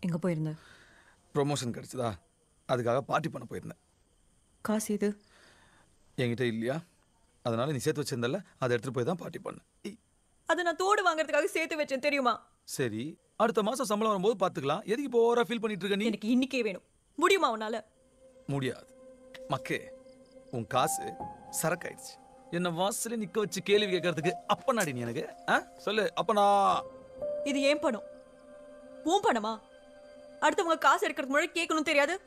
எங்கே போயிருந்த? ப்ரொமோஷன் கிடச்சிதா, அதுக்காக பார்ட்டி பண்ண போயிருந்தேன். காசு எது? என்கிட்ட இல்லையா, அதனால நீ சேர்த்து வச்சிருந்தல, அதை எடுத்துகிட்டு போய் தான் பார்ட்டி பண்ணேன். அதை நான் தோடு வாங்குறதுக்காக சேர்த்து வச்சேன் தெரியுமா? சரி, அடுத்த மாதம் சம்பளம் வரும்போது பார்த்துக்கலாம். எதுக்கு இப்போ ஓவரா ஃபீல் பண்ணிட்டு இருக்க நீ? எனக்கு இன்னைக்கே வேணும். முடியுமா உன்னால? முடியாது மக்கே. உன் காசு சரக்காயிடுச்சு. என்ன வாசல நிக்க வச்சு கேள்வி கேட்கறதுக்கு அப்பனாடி நீ எனக்கு? சொல்லு அப்பனா. இது ஏன் பணம்? உன் பணமா? அடுத்தவங்க காசு எடுக்கிறதுக்கு முன்னாடி கேட்கணும் தெரியாது?